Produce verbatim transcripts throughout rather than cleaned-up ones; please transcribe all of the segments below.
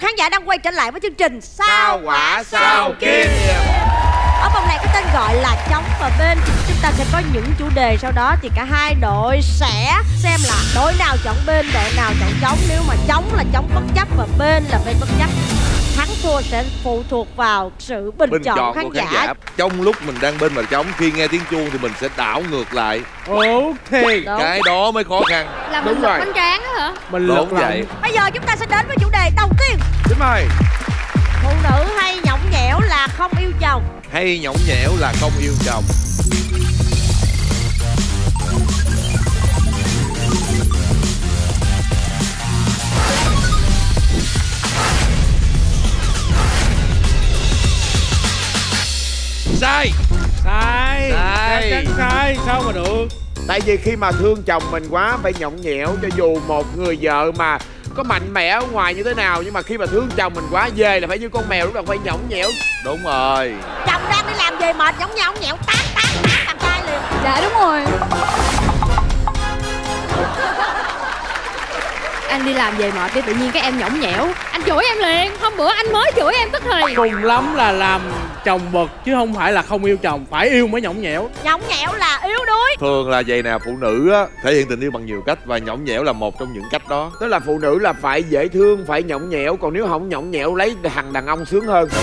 khán giả đang quay trở lại với chương trình Sao Hỏa Sao Kim. Ở vòng này có tên gọi là Chống và Bên. Chúng ta sẽ có những chủ đề, sau đó thì cả hai đội sẽ xem là đội nào chọn bên, đội nào chọn chống. Nếu mà chống là chống bất chấp và bên là bên bất chấp. Thắng thua sẽ phụ thuộc vào sự bình, bình chọn, chọn khán, của khán giả. giả. Trong lúc mình đang bên mà chống, khi nghe tiếng chuông thì mình sẽ đảo ngược lại. Ok. Đúng. Cái đó mới khó khăn. Là mình lật bánh tráng á hả? Mình Đúng lật vậy. Bây giờ chúng ta sẽ đến với chủ đề đầu tiên. Xin mời. Phụ nữ hay nhõng nhẽo là không yêu chồng? Hay nhõng nhẽo là không yêu chồng? Sai. Sai. Sai. Chắc chắn sai. Sao mà được? Tại vì khi mà thương chồng mình quá phải nhõng nhẽo, cho dù một người vợ mà có mạnh mẽ ở ngoài như thế nào, nhưng mà khi mà thương chồng mình quá, về là phải như con mèo, lúc nào phải nhõng nhẽo. Đúng rồi. Chồng đang đi làm về mệt, nhõng nhẽo nhẽo tát tát tát làm trai liền. Dạ đúng rồi. Anh đi làm về mệt đi, tự nhiên cái em nhõng nhẽo, anh chửi em liền. Hôm bữa anh mới chửi em tức thì. Cùng lắm là làm chồng bực chứ không phải là không yêu chồng. Phải yêu mới nhõng nhẽo. Nhõng nhẽo là yếu đuối. Thường là vậy nè, phụ nữ á, thể hiện tình yêu bằng nhiều cách và nhõng nhẽo là một trong những cách đó. Tức là phụ nữ là phải dễ thương, phải nhõng nhẽo, còn nếu không nhõng nhẽo lấy thằng đàn ông sướng hơn.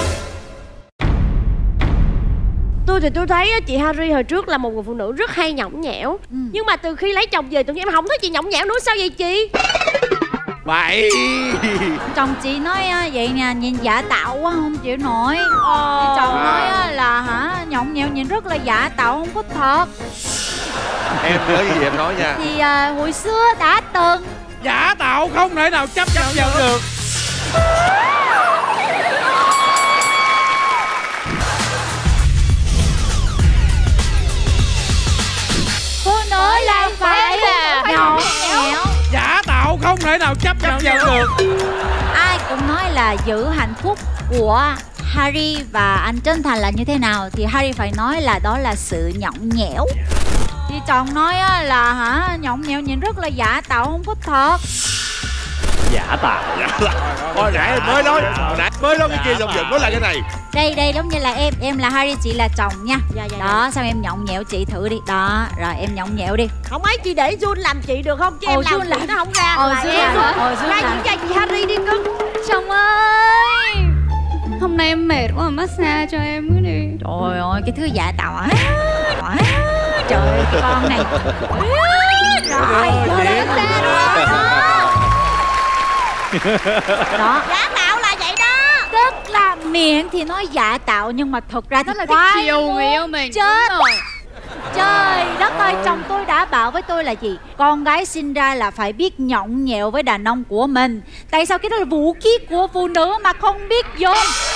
Tôi thì tôi thấy chị Harry hồi trước là một người phụ nữ rất hay nhõng nhẽo. ừ. Nhưng mà từ khi lấy chồng về tự nhiên em không thấy chị nhõng nhẽo nữa. Sao vậy chị? Vậy Chồng chị nói vậy nè, nhìn giả tạo quá không chịu nổi. ờ... Chồng nói là hả, nhõng nhẽo nhìn rất là giả tạo, không có thật. em nhớ gì em nói nha. Thì à, hồi xưa đã từng. Giả tạo không thể nào chấp nhận được. được Phụ nữ là phải là nhõng nhẽo. Giả tạo không thể nào chấp nhận được. Ai cũng nói là giữ hạnh phúc của Harry và anh chân thành là như thế nào, thì Harry phải nói là đó là sự nhõng nhẽo. Thì chồng nói là hả, nhõng nhẽo nhìn rất là giả tạo, không có thật. Giả tạo. Hồi nãy mới nói, hồi nãy mới nói cái kia xong giờ nói lại cái này. Đây đây giống như là em, em là Harry, chị là chồng nha. Dạ, dạ, đó, dạ. Xong em nhõng nhẽo chị thử đi. Đó, rồi em nhõng nhẽo đi. Không ấy chị để Jun làm chị được không? Chứ Ồ, em làm Jun chị làm- nó không ra. Ồ, Là Jun em làm hả? Ồ, Jun ra làm. những cho chị Harry đi cưng. Chồng ơi, Hôm nay em mệt quá, massage cho em cái đi. trời ơi, cái thứ giả tạo á. À, trời ơi, cái con này. Rồi, Rồi, lên chị. xe đó. Đó, Giả tạo là vậy đó. tức là miệng thì nói giả tạo nhưng mà thực ra Đó thì là khoái cái chiều muốn người yêu mình. chết. Đúng rồi. Trời đất ơi, chồng tôi đã bảo với tôi là gì? Con gái sinh ra là phải biết nhõng nhẽo với đàn ông của mình. Tại sao cái đó là vũ khí của phụ nữ mà không biết dùng?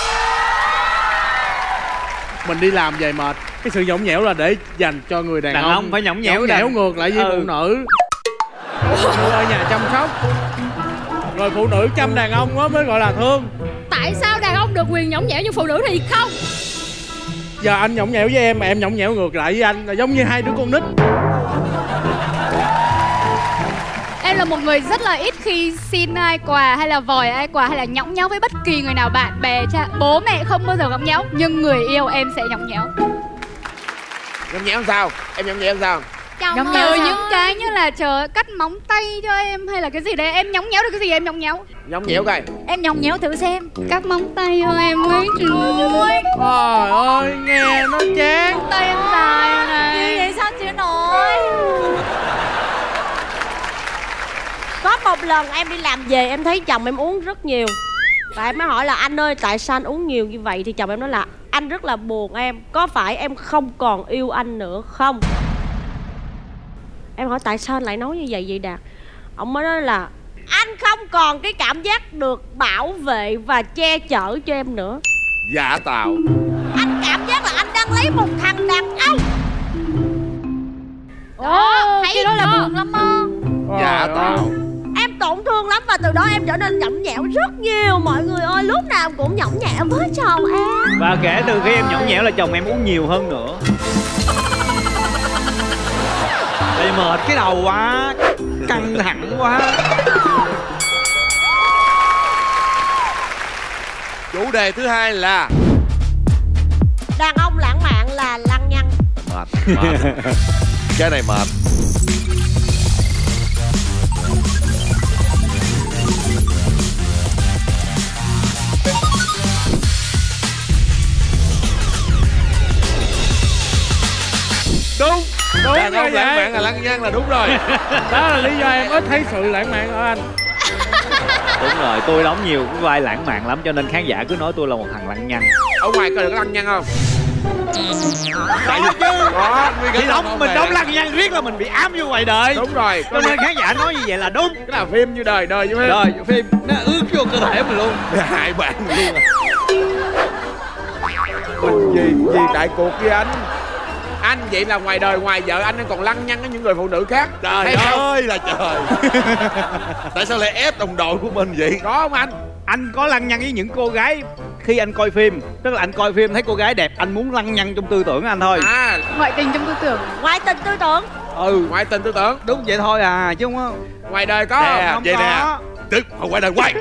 Mình đi làm về mệt, cái sự nhõng nhẽo là để dành cho người đàn, Đàn ông phải nhõng nhẽo nhõng dành. nhẽo ngược lại với Ừ. phụ nữ. Phụ nữ ở nhà chăm sóc, rồi phụ nữ chăm đàn ông đó mới gọi là thương. Tại sao đàn ông được quyền nhõng nhẽo nhưng phụ nữ thì không? Giờ anh nhõng nhẽo với em mà em nhõng nhẽo ngược lại với anh là giống như hai đứa con nít. Em là một người rất là ít khi xin ai quà hay là vòi ai quà hay là nhõng nhẽo với bất kỳ người nào, bạn bè, cha, bố mẹ không bao giờ nhõng nhẽo. Nhưng người yêu em sẽ nhõng nhẽo. Nhõng nhẽo sao? Em nhõng nhẽo sao? Nhõng Nhõng nhẽo nhẽo những sao? cái như là chờ cắt móng tay cho em hay là cái gì đấy, em nhõng nhẽo được cái gì em nhõng nhẽo. Nhõng nhẽo coi. Em nhõng nhẽo thử xem. Cắt móng tay cho em với trời. Trời ơi, nghe nó chán. Tay em dài Như này. vậy sao chịu nổi? Có một lần em đi làm về em thấy chồng em uống rất nhiều. Và em mới hỏi là anh ơi tại sao anh uống nhiều như vậy? Thì chồng em nói là anh rất là buồn em. Có phải em không còn yêu anh nữa không? Em hỏi tại sao anh lại nói như vậy vậy Đạt? Ông mới nói là anh không còn cái cảm giác được bảo vệ và che chở cho em nữa. Giả tạo. Anh cảm giác là anh đang lấy một thằng đàn ông. Ồ, thấy cái đó là chưa? buồn lắm á. Giả tạo. Em tổn thương lắm và từ đó em trở nên nhõng nhẽo rất nhiều. Mọi người ơi, lúc nào em cũng nhõng nhẽo với chồng em. Và kể từ khi em nhõng nhẽo là chồng em uống nhiều hơn nữa. Tại vì mệt cái đầu quá, căng thẳng quá. Chủ đề thứ hai là đàn ông lãng mạn là lăng nhăng. mệt, mệt. Cái này mệt. Đúng, đúng Đàn như ông lãng vậy. mạn là lăng nhăng là đúng rồi. Đó là lý do em ít thấy sự lãng mạn ở anh. Đúng rồi, tôi đóng nhiều cái vai lãng mạn lắm cho nên khán giả cứ nói tôi là một thằng lăng nhăng. Ở ngoài coi được lăng nhăng không? Tại vì chứ. Đó, Thì đóng mình đóng lăng nhăng riết là mình bị ám vô ngoài đời. Đúng rồi. Cho nên khán giả nói như vậy là đúng. Cái là phim như đời, đời như phim. Rồi, phim nó ướt vô cơ thể mình luôn. hại bạn luôn. Mình gì, gì đại cuộc với anh. Anh vậy là ngoài đời, ngoài vợ anh còn lăng nhăng với những người phụ nữ khác. Trời ơi là trời. Tại sao lại ép đồng đội của mình vậy? Có không anh? Anh có lăng nhăng với những cô gái khi anh coi phim. Tức là anh coi phim thấy cô gái đẹp, anh muốn lăng nhăng trong tư tưởng anh thôi. À, Ngoại tình trong tư tưởng. Ngoại tình tư tưởng. Ừ, ngoại tình tư tưởng. đúng vậy thôi à, chứ không có. Ngoài đời có Nè, không? vậy nè. Tức không quay đời quay.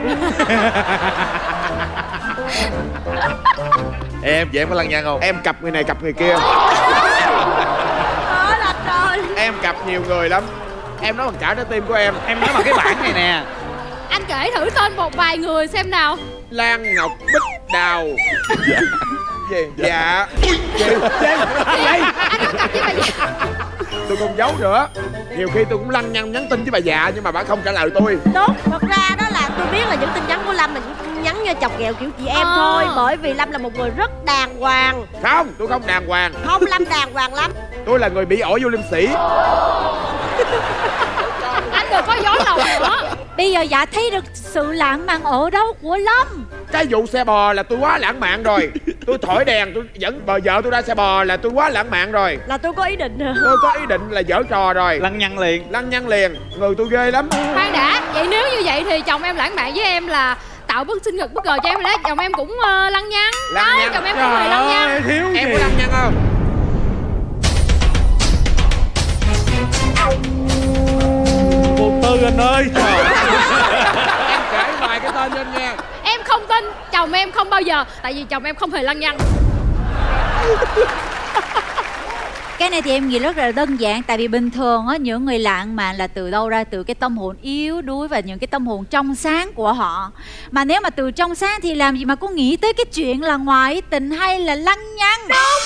Em vậy em có lăng nhăng không? Em cặp người này cặp người kia. Đó là trời. Em cặp nhiều người lắm. Em nói bằng cả trái tim của em. Em nói bằng cái bản này nè. Anh kể thử tên một vài người xem nào. Lan Ngọc Bích Đào. Gì? Dạ. Anh có cặp với bà già. Tôi không giấu nữa. Nhiều khi tôi cũng lăng nhăng nhắn tin với bà già nhưng mà bà không trả lời tôi. Đúng, thật ra đó là tôi biết là những tin nhắn của Lâm mình nhắn như chọc ghẹo kiểu chị em À. thôi. Bởi vì Lâm là một người rất đàng hoàng. Không, tôi không đàng hoàng. Không, Lâm đàng hoàng lắm. Tôi là người bị ổi vô liêm sĩ. Anh đừng có dối lòng nữa. Bây giờ dạ thấy được sự lãng mạn ở đâu của Lâm. Cái vụ xe bò là tôi quá lãng mạn rồi. Tôi thổi đèn, tôi dẫn bà vợ tôi ra xe bò là tôi quá lãng mạn rồi. Là tôi có ý định. Tôi có ý định là giở trò rồi. Lăng nhăng liền. Lăng nhăng liền. Người tôi ghê lắm. Khoan đã, vậy nếu như vậy thì chồng em lãng mạn với em là tạo bức sinh nhật bất ngờ cho em đó. Chồng em cũng uh, lăng nhăng. Lăng Đâu, nhăng. chồng em không hề lăng nhăng. Ơi, thiếu Em gì. có lăng nhăng không? Vô tư anh ơi. Em kể vài cái tên lên nha. Em không tin, chồng em không bao giờ. Tại vì chồng em không hề lăng nhăng. Cái này thì em nghĩ rất là đơn giản. Tại vì bình thường á, những người lãng mạn là từ đâu ra? Từ cái tâm hồn yếu đuối và những cái tâm hồn trong sáng của họ. Mà nếu mà từ trong sáng thì làm gì mà có nghĩ tới cái chuyện là ngoại tình hay là lăng nhăng.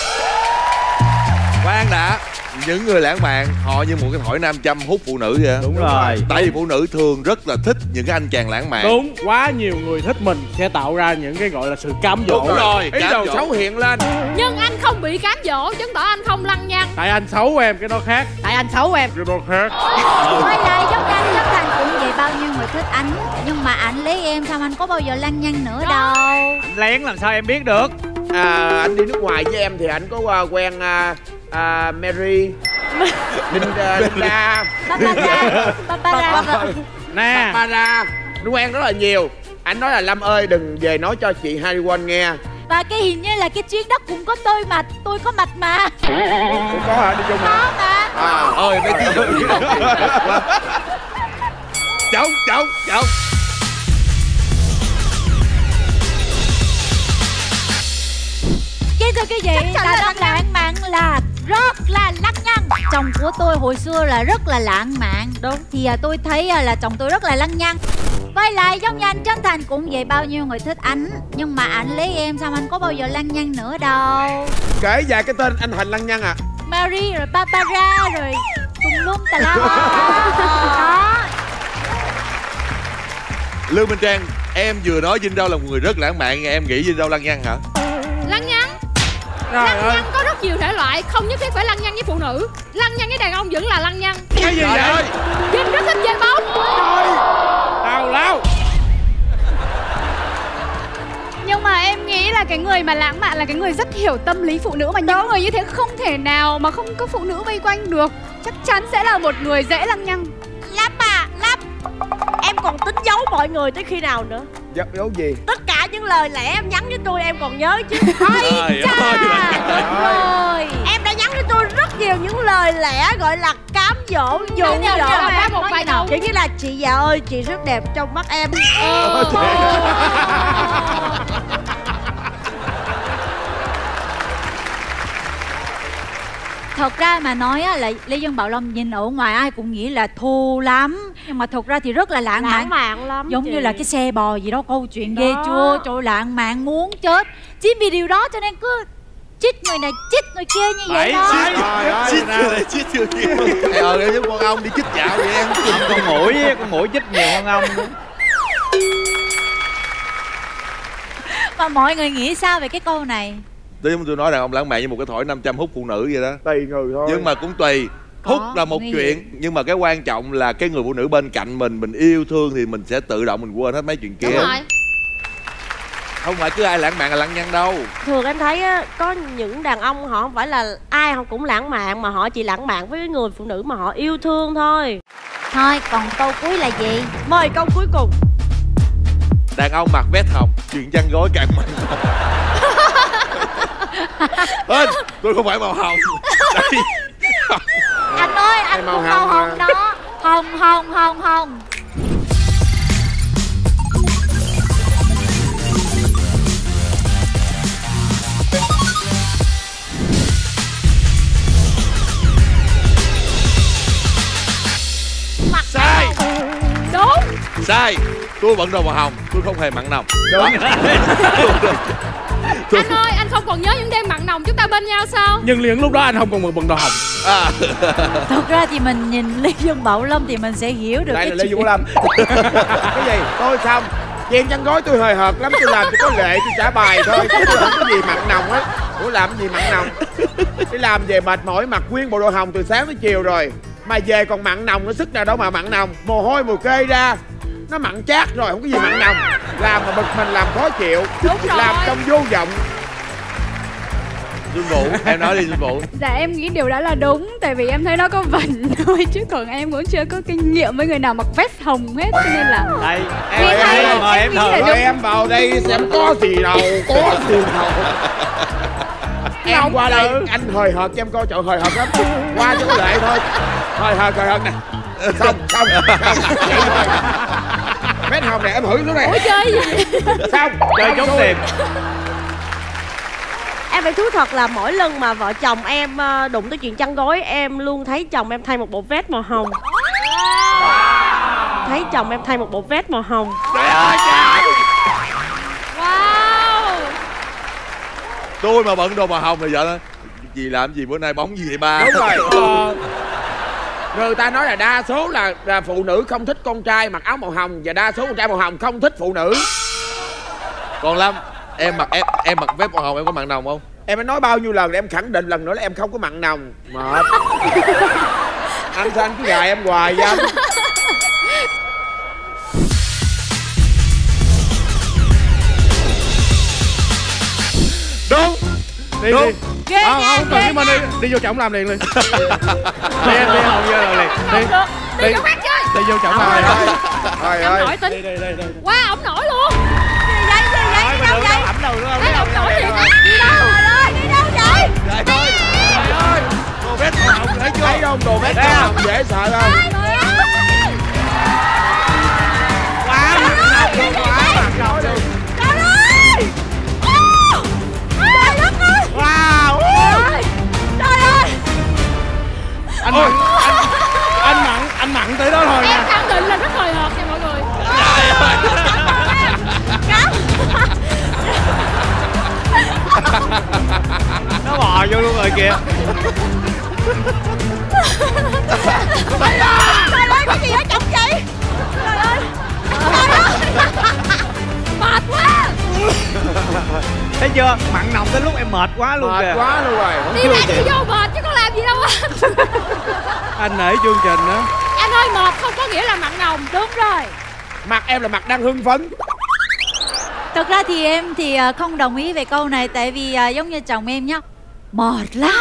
Khoan đã. Những người lãng mạn họ như một cái thỏi nam châm hút phụ nữ vậy. Đúng rồi. Tại vì phụ nữ thường rất là thích những cái anh chàng lãng mạn. Đúng, quá nhiều người thích mình sẽ tạo ra những cái gọi là sự cám dỗ. Đúng rồi. Ý cám đồ dỗ. xấu hiện lên. Nhưng anh không bị cám dỗ, chứng tỏ anh không lăng nhăng. Tại anh xấu em, cái đó khác. Tại anh xấu em. Cái đó khác. Quay lại giống anh, giống thành cũng vậy. Bao nhiêu người thích anh, nhưng mà anh lấy em xong anh có bao giờ lăng nhăng nữa đâu. Anh lén làm sao em biết được. À, anh đi nước ngoài với em thì anh có uh, quen uh, uh, Mary Linda Linda Barbara, Barbara. Nè, Barbara. Nó quen rất là nhiều. Anh nói là Lâm ơi đừng về nói cho chị Harry Won nghe. Và cái hình như là cái chuyến đó cũng có tôi mặt, tôi có mặt mà. Cũng có hả? Đi chung hả? Có mà. À, Ơi mấy cái vụ gì đó. Chống, chống, chống. Kính thưa quý vị, đàn ông lãng mạn là rất là lăng nhăng. Chồng của tôi hồi xưa là rất là lãng mạn. Đúng. Thì à, tôi thấy à, là chồng tôi rất là lăng nhăng. Quay lại giống như anh Trấn Thành cũng vậy. Bao nhiêu người thích anh, nhưng mà anh lấy em xong anh có bao giờ lăng nhăng nữa đâu. kể vài cái tên anh Thành lăng nhăng à. Mary rồi Barbara rồi tùm lum tà la. Đó. Lương Minh Trang, em vừa nói Vinh Đâu là một người rất lãng mạn, em nghĩ Vinh Đâu lăng nhăng hả? Lăng nhăng. trời Lăng ơi. nhăng có rất nhiều thể loại, không nhất thiết phải lăng nhăng với phụ nữ. Lăng nhăng với đàn ông vẫn là lăng nhăng. Cái gì Trời vậy? ơi. Vinh rất thích chơi bóng. Tào lao. Nhưng mà em nghĩ là cái người mà lãng mạn là cái người rất hiểu tâm lý phụ nữ. Mà những người như thế không thể nào mà không có phụ nữ vây quanh được. Chắc chắn sẽ là một người dễ lăng nhăng. Lâm à, Lâm. Em còn tính giấu mọi người tới khi nào nữa? Giấu, giấu gì? Tất cả những lời lẽ em nhắn với tôi em còn nhớ chứ. Trời ơi. Đúng rồi. Em đã nhắn với tôi rất nhiều những lời lẽ gọi là cám dỗ dụ Nói dỗ nào, em. Ba một vài câu. Kiểu như là chị già ơi, chị rất đẹp trong mắt em. Thật ra mà nói á, là Lê Dương Bảo Long nhìn ở ngoài ai cũng nghĩ là thô lắm, nhưng mà thật ra thì rất là lãng Lãng mạn. mạn lắm Giống chị. như là cái xe bò gì đó, câu chuyện Đó. ghê chưa, trời lãng mạn muốn chết. Chính vì điều đó cho nên cứ chích người này chích người kia như vậy Bảy, đó. bảy. Trời ơi, Chích chưa này, chích chưa kia. Ờ, em giống con ong đi chích dạo vậy em. Con mũi, con mũi chích nhiều hơn ông. Mà mọi người nghĩ sao về cái câu này? Tuy tôi nói đàn ông lãng mạn như một cái thỏi năm trăm hút phụ nữ vậy đó. tùy người thôi. Nhưng mà cũng tùy. Có, Hút là một nguy chuyện, hiểm. nhưng mà cái quan trọng là cái người phụ nữ bên cạnh mình, mình yêu thương thì mình sẽ tự động mình quên hết mấy chuyện kia. Đúng rồi. Không phải cứ ai lãng mạn là lăng nhăng đâu. Thường em thấy á, có những đàn ông họ không phải là ai họ cũng lãng mạn, mà họ chỉ lãng mạn với người phụ nữ mà họ yêu thương thôi. Thôi còn câu cuối là gì? Mời câu cuối cùng. Đàn ông mặc vest hồng, chuyện chăn gối càng mạnh. Ê, tôi không phải màu hồng. Đây. Anh ơi, anh màu cũng màu hồng hồng mà. đó. Hồng hồng hồng hồng. Sai. Đúng. Sai. Tôi bận đồ màu hồng, tôi không hề mặn nồng. Đúng. Anh ơi, anh không còn nhớ những đêm mặn nồng chúng ta bên nhau sao? Nhưng liền lúc đó anh không còn bận bận đồ hồng. À. Thật ra thì mình nhìn Lê Dương Bảo Lâm thì mình sẽ hiểu được Đây cái là Lê chuyện. Dương Bảo Lâm. Cái gì? Tôi xong. Chuyện chăn gối tôi hời hợt lắm, tôi làm tôi có lệ tôi trả bài thôi, chứ tôi không có gì mặn nồng á. Ủa làm gì mặn nồng? Đi làm về mệt mỏi mặc nguyên bộ đồ hồng từ sáng tới chiều rồi, mà về còn mặn nồng nữa, sức nào đâu mà mặn nồng. Mồ hôi mồ kê ra, nó mặn chát rồi, không có gì mặn nồng. Làm mà bực mình, làm khó chịu. Đúng rồi. Làm trong vô vọng. Xuân Vũ, em nói đi Xuân Vũ. Dạ em nghĩ điều đó là đúng. Tại vì em thấy nó có vần thôi, chứ còn em cũng chưa có kinh nghiệm với người nào mặc vest hồng hết. Cho nên là Đây, Nghe em hay, đây, mời em em nghĩ thử. là Rồi đúng. em vào đây xem có gì đâu, có gì đâu. Em qua đây, anh hời hợt cho em coi, trời hời hợt lắm. Qua cho có lệ thôi. Hời hợt, hời hợt nè. Xong, xong, xong. Vậy thôi. Vết hồng này em hửi xuống đây. ủa chơi gì? Xong, Chơi trốn tìm. Em phải thú thật là mỗi lần mà vợ chồng em ờ, đụng tới chuyện chăn gối, em luôn thấy chồng em thay một bộ vest màu hồng. Thấy chồng em thay một bộ vest màu hồng. Trời ơi trời. Wow. Tôi mà bận đồ màu hồng thì vợ nói gì làm gì bữa nay bóng gì vậy ba. đúng rồi. Ờ, người ta nói là đa số là, là phụ nữ không thích con trai mặc áo màu hồng, và đa số con trai màu hồng không thích phụ nữ. Còn Lâm, em mặc em em mặc vest màu hồng em có mặn nồng không? Em đã nói bao nhiêu lần, em khẳng định lần nữa là em không có mặn nồng. Mệt. Anh sao anh cứ gài em hoài vậy anh? Đúng. Đi Đúng. đi. Ghê Không, nha, không cần ghê chứng minh nha. đi. Đi vô chổng làm liền đi. Đi em đi hồng vô làm liền. Đi. Đi Đi. chỗ khác chơi. Đi vô chổng làm liền. Trời Ông ơi. nổi Đi tính. đi đi đi. Wow, ông nổi luôn. Gì vậy, gì vậy, Nói đi mà đâu được vậy? đâu, ẩm đầu nữa. Thấy ông nổi liền á. Đi đâu rồi, đi đâu vậy? Trời ơi. Trời ơi. Đồ vest màu hồng thấy chưa? Thấy không, đồ vest màu hồng dễ sợ không? Quá mặt nồng luôn, quá mặt nồng luôn. Trời ơi! Ô! Trời đất ơi! Wow. Trời ơi! Trời ơi! Anh mặn, anh, anh mặn, anh mặn tới đó thôi Em nha. khẳng định là rất hời hợt nha mọi người. Nó bò vô luôn rồi kìa. Trời ơi, cái gì ở chồng chị? Trời ơi! Trời ơi! Mệt quá. Thấy chưa? Mặn nồng tới lúc em mệt quá luôn Mệt kìa. quá luôn rồi. Đi lại đi vô mệt chứ có làm gì đâu anh. Anh nể chương trình nữa. Anh ơi, mệt không có nghĩa là mặn nồng. Đúng rồi. Mặt em là mặt đang hưng phấn. Thật ra thì em thì à, không đồng ý về câu này. Tại vì à, giống như chồng em nhá, mệt lắm,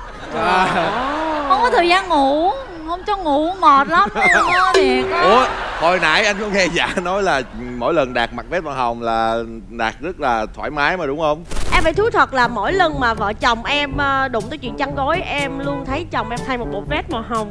À. không có thời gian ngủ, không cho ngủ, mệt lắm luôn á. Thiệt á. Ủa, Hồi nãy anh có nghe Dạ nói là mỗi lần Đạt mặc vest màu hồng là Đạt rất là thoải mái mà đúng không? Em phải thú thật là mỗi lần mà vợ chồng em đụng tới chuyện chăn gối, em luôn thấy chồng em thay một bộ vest màu hồng.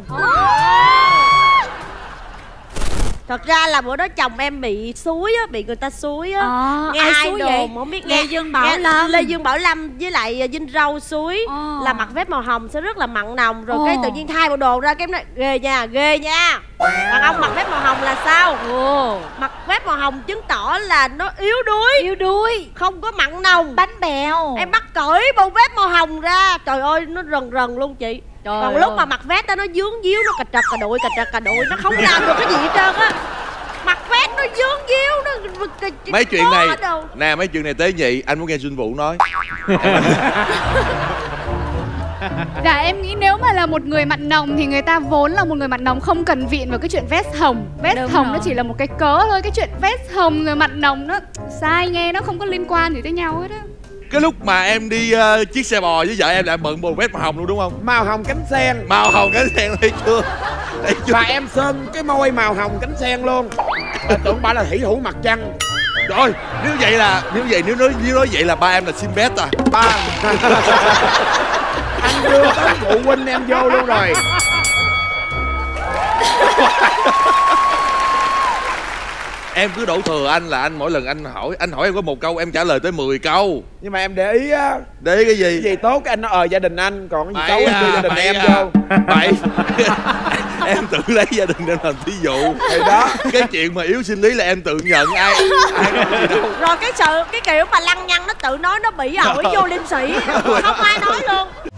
Thật ra là bữa đó chồng em bị xúi á, bị người ta xúi á. Ờ, nghe ai hai xúi đồn vậy? không biết Lê nghe Dương Bảo nghe Lâm. Lê Dương Bảo Lâm với lại Vinh Râu xúi Ờ. là mặc vest màu hồng sẽ rất là mặn nồng. Rồi Ờ. cái tự nhiên thay bộ đồ ra cái em nói ghê nha, ghê nha. Đàn ông mặc vest màu hồng là sao? Ồ. Mặc vest màu hồng chứng tỏ là nó yếu đuối, Yếu đuôi. không có mặn nồng. Bánh bèo. Em bắt cởi bộ vest màu hồng ra, trời ơi nó rần rần luôn chị. Trời Còn ơi. lúc mà mặc vest đó nó dướng díu, nó cà trật cà đụi cà trật cà đụi, nó không làm được cái gì hết trơn á. Mặc vest nó dướng díu, nó Mấy chuyện này đâu. nè, mấy chuyện này tế nhị anh muốn nghe Xuân Vũ nói. Dạ em nghĩ nếu mà là một người mặn nồng thì người ta vốn là một người mặn nồng, không cần viện vào cái chuyện vest hồng. Vest Đúng hồng rồi. nó chỉ là một cái cớ thôi. Cái chuyện vest hồng rồi mặn nồng nó sai, nghe nó không có liên quan gì tới nhau hết á. Cái lúc mà em đi uh, chiếc xe bò với vợ em lại bận bộ vest màu hồng luôn đúng không? Màu hồng cánh sen. Màu hồng cánh sen thấy chưa? Thấy chưa? Và em sơn cái môi màu hồng cánh sen luôn. À, tưởng bà là thủy thủ mặt trăng. Rồi, nếu vậy là nếu vậy nếu nói nếu nói vậy là ba em là Sinbad à. Ba. Anh đưa tới phụ huynh em vô luôn rồi. Em cứ đổ thừa anh là anh mỗi lần anh hỏi anh hỏi em có một câu em trả lời tới mười câu. Nhưng mà em để ý á, Để ý cái gì? cái gì tốt cái anh nói ờ gia đình anh, còn cái gì Bậy xấu anh đưa à, gia đình bậy em à. vô. Bậy. Em tự lấy gia đình em làm thí dụ. Thì đó. Cái chuyện mà yếu sinh lý là em tự nhận ai ai nói gì đâu. Rồi cái sự cái kiểu mà lăng nhăng nó tự nói nó bị ổi vô liêm sĩ, không ai nói luôn.